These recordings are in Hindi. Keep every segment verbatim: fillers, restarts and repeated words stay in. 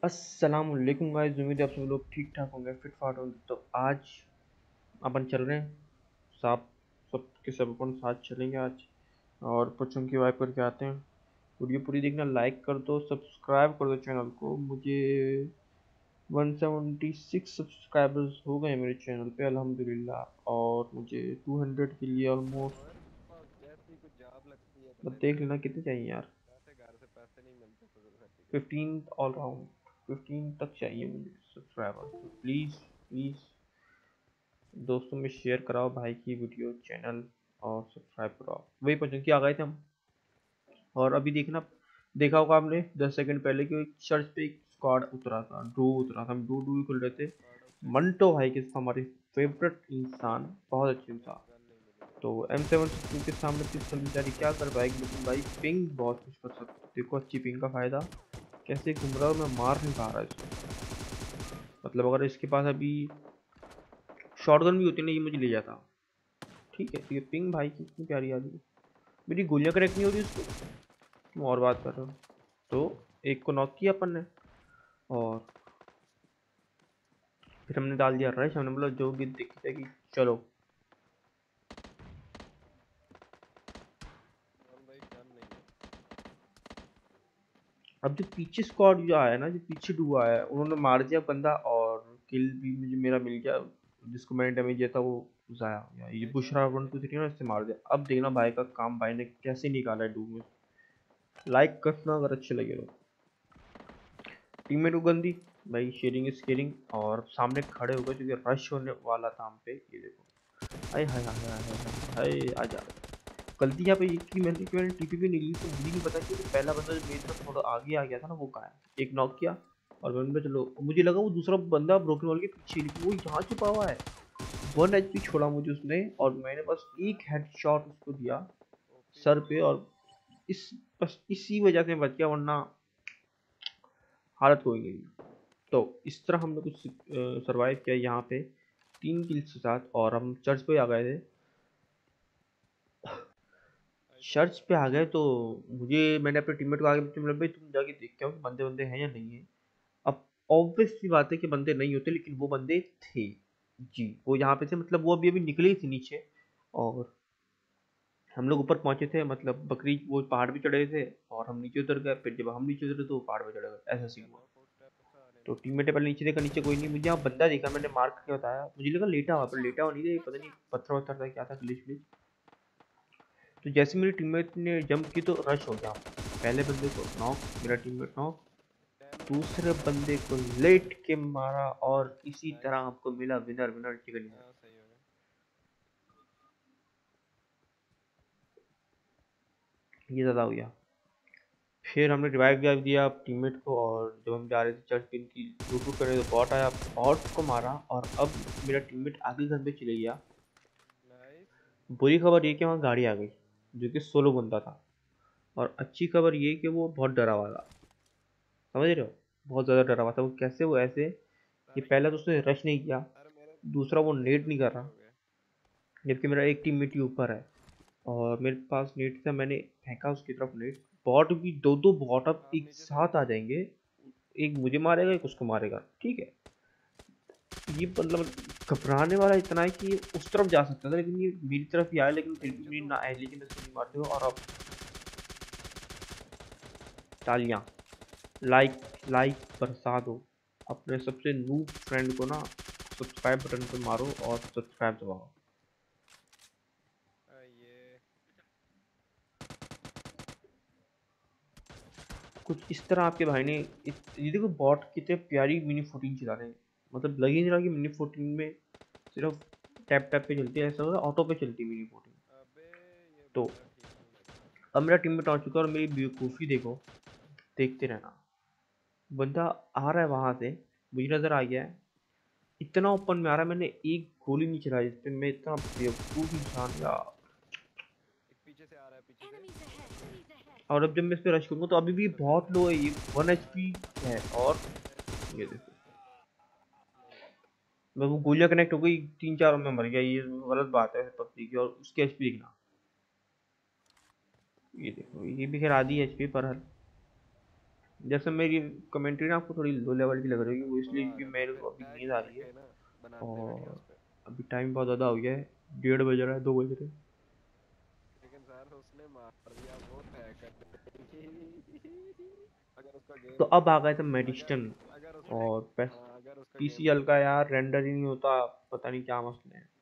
अस्सलाम वालेकुम गाइस, उम्मीद है आप सब लोग ठीक ठाक होंगे, फिट फाट होंगे। तो आज अपन चल रहे हैं साथ, सब के सब अपन साथ चलेंगे आज और बच्चों की वाइफ करके आते हैं। वीडियो पूरी देखना, लाइक कर दो, सब्सक्राइब कर दो चैनल को। मुझे वन सेवेंटी सिक्स सब्सक्राइबर्स हो गए मेरे चैनल पे अल्हम्दुलिल्लाह, और मुझे टू हंड्रेड के लिए ऑलमोस्ट, और जैसे ही कुछ जॉब लगती है तो मतलब फिर देख लेना कितने चाहिए यार। पैसे घर से पैसे नहीं मिलते तो फिर सर्टिफिकेट की फिफ्टीन ऑल राउंड, फिफ्टीन तक चाहिए मुझे सब्सक्राइबर। तो प्लीज़ प्लीज़ दोस्तों में शेयर कराओ भाई की वीडियो, चैनल, और सब्सक्राइब कराओ। वही पहुंच के आ गए थे हम। और अभी देखना, देखा होगा आपने दस सेकंड पहले कि एक चर्च पे एक स्क्वाड उतरा था, डू उतरा था। हम डू डू खोल रहे थे। स्क्वाड ऑफ सिक्स मंटो भाई के हमारे फेवरेट इंसान, बहुत अच्छे इंसान। गन नहीं मिली मेरे तो को। एम सेवन सिक्सटीन के सामने पिस्टल बेचारी क्या कर पाएगी, लेकिन भाई पिंग बहुत कुछ कर सकती। देखो अच्छी पिंग का फायदा कैसे घूम रहा है, मैं मार नहीं पा रहा इसको। मतलब अगर इसके पास अभी शॉटगन भी होती ना, ये मुझे ले जाता। ठीक है, तो ये पिंग भाई की इतनी प्यारी आ रही है। मेरी गोलियां करेक्ट नहीं हो रही उसको, तुम और बात कर रहे हो। तो एक को नॉक किया अपन ने, और फिर हमने डाल दिया रश। हमने बोला जो भी दिखता है कि चलो। और भाई गन नहीं है। अब जो पीछे स्क्वाड जो आया ना, जो पीछे डूबा है, उन्होंने मार दिया बंदा, और किल भी मुझे मेरा मिल गया। जिसको मैंने डैमेज दिया था वो जाया हो गया। ये एक बुशरा नॉक वन एक टू थ्री ना, इससे मार दिया। अब देखना भाई का काम, भाई ने कैसे निकाला है डूब में। लाइक करना अगर अच्छे लगे तो। टीममेट को गंदी, भाई शेयरिंग इज केयरिंग। और सामने खड़े हो गए क्योंकि रश होने वाला था हम पे। ये देखो, हाय हाय हाय हाय हाय हाय, आ जा। गलती यहाँ पे ये की मैंने कि मैंने टीपी भी नहीं ली, तो मुझे नहीं पता कि पहला बंदा जो मेरी तरफ थोड़ा आगे आ गया था ना, वो कहाँ है। एक नॉक किया, और मैंने बोला चलो, मुझे लगा वो दूसरा बंदा ब्रोकन वॉल के पीछे, लेकिन वो यहाँ छुपा हुआ है। वन एचपी छोड़ा मुझे उसने, और मैंने बस एक हेडशॉट उसको दिया ओपी सर बंदा पे, है। और इस बस इसी वजह से बच गया, वरना हालत कोई नहीं। तो इस तरह हमने कुछ सरवाइव किया यहाँ पे, तीन किल्स के साथ। और हम चर्च पे आ गए थे। आई थिंक चर्च पे आ गए तो मुझे, मैंने अपने टीममेट को आगे बोला, "तुम भाई तुम जाके देख के आओ कि बंदे बंदे हैं या नहीं है।" अब ऑब्वियस सी बात है कि बंदे नहीं होते, लेकिन वो बंदे थे जी। वो यहाँ पे थे, मतलब वो अभी अभी निकले ही थे नीचे। और हम लोग ऊपर पहुंचे थे, मतलब बकरी वो पहाड़ पे चढ़े थे, और हम नीचे उतर गए। फिर जब हम नीचे उतरे तो वो पहाड़ पे चढ़े गए, ऐसा सीन क्या हुआ। नॉक आउट स्टेप से आने तो लगे। टीममेट पहले नीचे देखा, नीचे कोई नहीं। मुझे यहाँ बंदा दिखा, मैंने मार्क करके बताया, मुझे लगा लेटा हुआ, पर लेटा हुआ नहीं था, ये पता नहीं पत्थर वत्थर था क्या था, ग्लिच ग्लिच। तो जैसे मेरे टीममेट ने जंप की तो रश हो गया। पहले बंदे को नॉक, मेरा टीममेट नॉक। डैमेज कितना दूसरे है? बंदे को लेट के मारा, और इसी तरह नाइस। आपको मिला विनर, विनर चिकन डिनर। हाँ सही हो गया। ये ज़्यादा हो गया। फिर हमने रिवाइव दिया दिया टीममेट को, और जब हम जा रहे थे चर्च पिन की लूट वूट करने, तो बॉट आया, बॉट को मारा। और अब मेरा टीममेट आगे घर पे चले गया। नाइस। बुरी खबर ये कि वहाँ गाड़ी आ गई, जो कि सोलो बंदा था। और अच्छी खबर ये कि वो बहुत डरा हुआ था, समझ रहे हो। बहुत ज़्यादा डरा हुआ था वो। कैसे वो ऐसे कि अरे पहला तो उसने रश नहीं किया, अरे मेरे दूसरा वो मेरे नेट तो नहीं कर दूसरे रहा। हो गए। जबकि मेरा एक टीममेट ही ऊपर है, और मेरे पास नेट था, मैंने फेंका उसकी तरफ नेट। बॉट भी, दो दो बॉट अब आप एक नीचे से साथ आ जाएंगे। एक मुझे मारेगा, एक उसको मारेगा, ठीक है। ये मतलब घबराने वाला इतना है कि ये उस तरफ जा सकता था, लेकिन ये मेरी तरफ ही आया, लेकिन फिर भी नीचे मेरी तो ना अहली की नजर नहीं मारते हो। और अब तालियां, लाइक, लाइक बरसा दो। अपने सबसे नूब फ्रेंड को ना सब्सक्राइब बटन पे मारो और सब्सक्राइब दबाओ। आ, ये कुछ इस तरह आपके भाई ने इत- ये देखो बॉट कितने प्यारी मिनी फोर्टीन चला रहे हैं। मतलब लग ही नहीं रहा कि मिनी फोर्टीन में सिर्फ टैप टैप पे चलती है, ऐसा होगा ऑटो पे चलती है मिनी फोर्टीन। अबे ये तो बंदा ठीक नहीं लग रहा। अब मेरा टीममेट आ चुका है, और मेरी बेवकूफ़ी देखो, देखते रहना। बंदा आ रहा है वहां से, मुझे नजर आ गया है, इतना ओपन में आ रहा है, मैंने एक गोली नहीं चलाई जिस पे। मैं इतना बेवकूफ़ इंसान यार। एक पीछे से आ रहा है पीछे से। और अब जब मैं इस पे रश करूंगा तो अभी भी मेरे पे बहुत लो है, ये वन एचपी है। और ये देखो, नहीं। मैं वो गोलियां कनेक्ट हो गई, तीन चार में मर गया। ये गलत बात है पबजी की। और उसके एचपी देखना, ये देखो, ये भी खैर आधी एचपी पर है। जैसे मेरी कमेंट्री ना आपको थोड़ी लो लेवल की लग रही है, वो थोड़ा इसलिए आ क्योंकि रहा है मेरे तो को अभी टैग नींद आ रही है। करके ना बनाते वीडियोस और पे। अभी टाइम बहुत ज़्यादा हो गया है, डेढ़ बज रहा है, दो बज रहे हैं। लेकिन सर उसने मार दिया, वो टैग कर देगी। अगर उसका तो गेम अब आ गए थे अगर मेडिस्टन। अगर उसका और पैस हाँ, अगर उसका गेम पीसीएल प्ले का देखा यार जाए रेंडर तो। ही नहीं होता, पता नहीं क्या मसले हैं।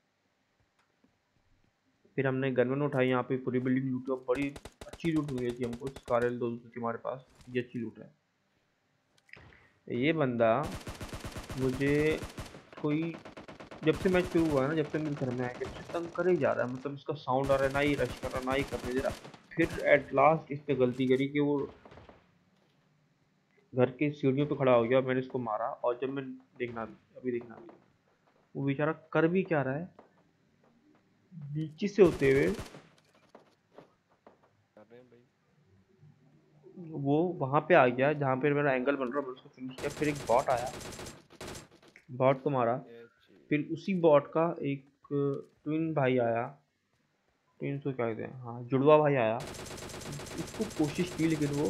फिर हमने गन उठाई, यहाँ पे पूरी बिल्डिंग लूटी और बड़ी अच्छी लूट मिली थी हमको, स्कारल दो थी हमारे पास, ये अच्छी लूट है। ये बंदा मुझे कोई, जब से मैच शुरू हुआ है ना, जब से मेरे घर में आया, जब से तंग करे ही जा रहा है। मतलब इसका साउंड आ रहा है, ना ही रश कर रहा, ना ही करने दे रहा। फिर एट लास्ट इस पे गलती करी कि वो घर की सीढ़ियों पे खड़ा हो गया और मैंने इसको मारा। और जब मैं देखना भी, अभी देखना भी, वो बेचारा कर भी क्या रहा है, नीचे से होते हुए कर रहे हैं भाई। वो वहां पे आ गया जहाँ पे मेरा एंगल बन रहा, मैंने उसको फिनिश किया। फिर एक बॉट आया, बॉट को मारा। ये चीज फिर उसी बॉट का एक ट्विन भाई आया, ट्विन को क्या कहते हैं, हाँ जुड़वा भाई आया। उसको कोशिश की लेकिन वो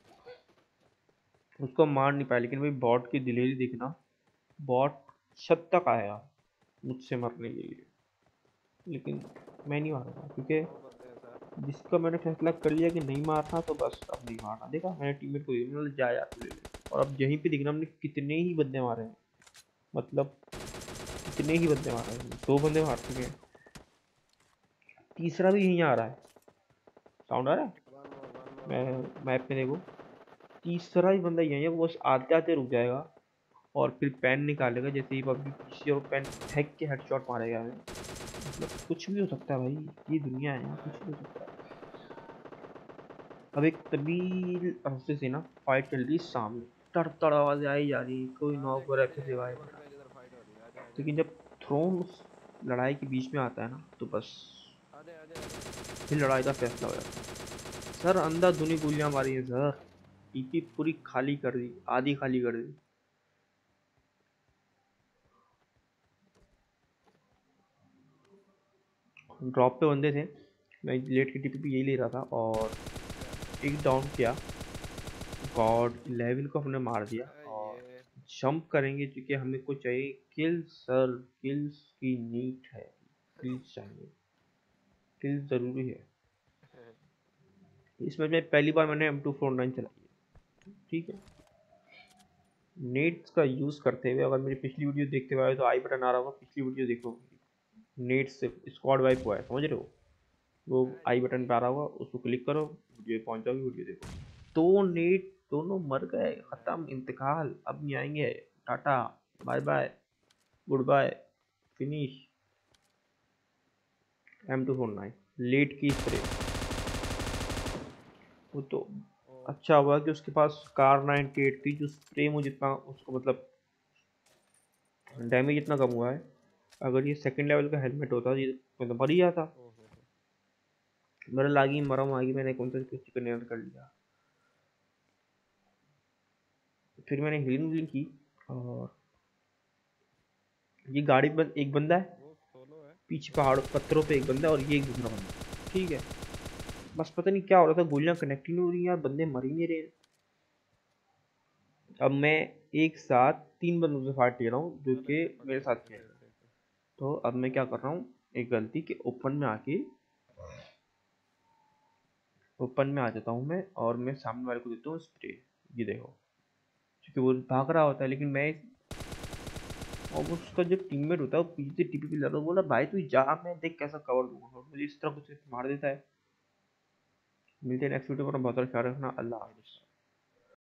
उसको मार नहीं पाया। लेकिन भाई बॉट की दिलेरी देखना, बॉट छत तक आया मुझसे मरने के लिए, लेकिन मैं नहीं मारूंगा क्योंकि दो बंदे हैं सर। जिसका मैंने फैसला कर लिया कि नहीं मारना, तो बस अब नहीं मारना। देखा मैंने टीममेट को, मतलब जा यार तू ले ले। और अब यहीं पे दिखना हमने कितने ही बंदे मारे हैं, मतलब कितने ही बंदे मारे हैं, दो बंदे मार चुके हैं, तीसरा भी यहीं आ रहा है। साउंड आ रहा है, वन मोर वन मोर मैं वन मैप में देखो, तीसरा ही बंदा यहीं है। वो बस आते आते रुक जाएगा और फिर पेन निकालेगा, जैसे ही पबजी पीछे, और पेन फेंक के हेडशॉट मारेगा हमें। मतलब कुछ भी हो सकता है भाई, ये दुनिया है, यहाँ कुछ भी हो सकता है। अब एक तबील अरसे से ना फाइट चल रही है सामने, तड़ तड़ आवाज आई जा रही है, कोई आ नॉक देख हो रहा है, मेरे फिर एम रिवाइव के हो वन रहा है। पे जिधर फाइट हो रही है, आजा आजा। लेकिन जब थ्रोन उस लड़ाई के बीच में आता है ना, तो बस आजा आजा आजा। फिर लड़ाई का फैसला हो जाता है। सर अंधाधुनी गोलियां मारी हैं सर, टीपी पूरी खाली कर दी, आधी खाली कर दी। ड्रॉप पे बंदे थे, मैं लेट की टीपी पे यही ले रहा था और पीछे आते हैं। एक डाउन किया। गॉड इलेवन को हमने मार दिया। ए, और ये जंप करेंगे क्योंकि हमें को चाहिए किल सर, किल्स की नीड है, किल्स चाहिए, किल्स ज़रूरी है। इस मैच में पहली बार मैंने एम टू फोर नाइन चलाई है, ठीक है। नेट्स का यूज़ करते हुए, अगर मेरी पिछली वीडियो देखते हुए आए तो आई बटन आ रहा होगा, पिछली वीडियो देखो, नेट से स्क्वाड वाइप हुआ है, समझ रहे हो। वो आई बटन पे आ रहा होगा, उसको क्लिक करो, वीडियो पहुंच जाओगी, वीडियो देखो। तो नेट दोनों मर गए, खत्म, इंतकाल, अब नहीं आएंगे, tata, bye bye, good bye, finish. M two four nine लेट की स्प्रे, वो तो ओ अच्छा हुआ कि उसके पास कार नाइन्टी एट थी, जो स्प्रे मुझे जितना उसको मतलब डैमेज इतना कम हुआ है। अगर ये सेकंड लेवल का हेलमेट होता ये मतलब मर ही जाता। ओ हो हो। मेरा लागी मरम आ गई, मैंने कौन सा कुछ चिकन कर लिया। फिर मैंने हीलिंग वीलिंग की। और ये गाड़ी बंद, एक बंदा है वो सोलो है। पीछे पहाड़ पत्थरों पे, एक बंदा है, और ये एक दूसरा बंदा है, ठीक है। बस पता नहीं क्या हो रहा था, गोलियां कनेक्ट ही नहीं हो रही यार, बंदे मर ही नहीं रहे। अब मैं एक साथ तीन बंदों से फाइट ले रहा हूँ जो चल कि ऐसे मेरे पकड़ साथ लेते खेल थे रहे हैं। ऐसे ऐसे। तो अब मैं क्या कर रहा हूँ, एक गलती के ओपन में आके, ओपन में आ जाता हूँ मैं, और मैं सामने वाले को देता हूँ स्प्रे। ये देखो, क्योंकि वो भाग रहा होता है, लेकिन मैं, और वो उसका जो टीममेट होता है वो पीछे से टीपी पे लगा, बोला भाई तू जा, मैं देख कैसा कवर दूंगा, और मुझे इस तरह कुछ मार देता है। मिलते हैं नेक्स्ट वीडियो पर, बहुत सारा ख्याल रखना, अल्लाह हाफिज़।